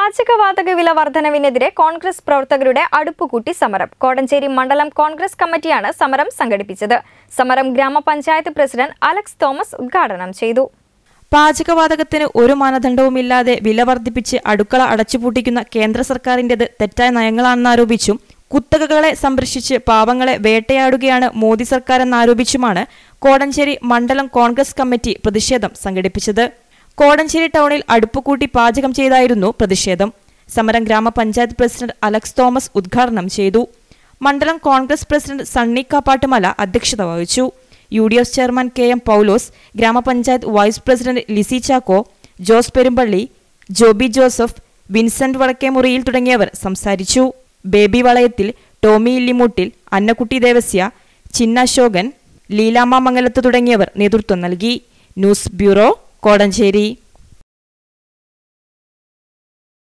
പാചകവാതക വില വർധനവിനെതിരെ കോൺഗ്രസ് പ്രവർത്തകരുടെ അടുപ്പുകൂട്ടി സമരം. കോടഞ്ചേരി മണ്ഡലം കോൺഗ്രസ് കമ്മിറ്റിയാണ് സമരം സംഘടിപ്പിച്ചത്. സമരം ഗ്രാമപഞ്ചായത്ത് പ്രസിഡന്റ് അലക്സ് തോമസ് ഉദ്ഘാടനം ചെയ്തു. പാചകവാതകത്തിന് ഒരു മാനദണ്ഡവുമില്ലാതെ വില വർദ്ധിപ്പിച്ച് അടുക്കള അടച്ചുപൂട്ടിക്കുന്ന കേന്ദ്ര സർക്കാരിന്റേത് തെറ്റായ നയങ്ങളാണെന്നാരോപിച്ചും കുത്തകകളെ സംരക്ഷിച്ച് പാവങ്ങളെ വേട്ടയാടുകയാണ് മോദി സർക്കാരെന്നാരോപിച്ചുമാണ് കോടഞ്ചേരി മണ്ഡലം കോൺഗ്രസ് കമ്മിറ്റി പ്രതിഷേധം സംഘടിപ്പിച്ചത്. കോടഞ്ചേരി ടൗണിൽ അടുപ്പുകൂട്ടി പാചകം ചെയ്തായിരുന്നു പ്രതിഷേധം. സമരം ഗ്രാമപഞ്ചായത്ത് പ്രസിഡന്റ് അലക്സ് തോമസ് ഉദ്ഘാടനം ചെയ്തു. മണ്ഡലം കോൺഗ്രസ് പ്രസിഡന്റ് സണ്ണി കാപ്പാട്ടുമല അധ്യക്ഷത വഹിച്ചു. UDF ചെയർമാൻ KM പൗലോസ്, ഗ്രാമപഞ്ചായത്ത് വൈസ് പ്രസിഡന്റ് ലിസി ചാക്കോ, ജോസ് പെരുമ്പള്ളി, ജോബി ജോസഫ്, വിൻസെന്റ് വടക്കേമുറിയിൽ തുടങ്ങിയവർ സംസാരിച്ചു. ബേബി വളയത്തിൽ, ടോമി ഇല്ലിമുട്ടിൽ, അന്നക്കുട്ടി ദേവസ്യ, ചിന്ന അശോകൻ, ലീലാമ്മ മംഗലത്ത് തുടങ്ങിയവർ നേതൃത്വം നൽകി. News bureau, Kodanchery.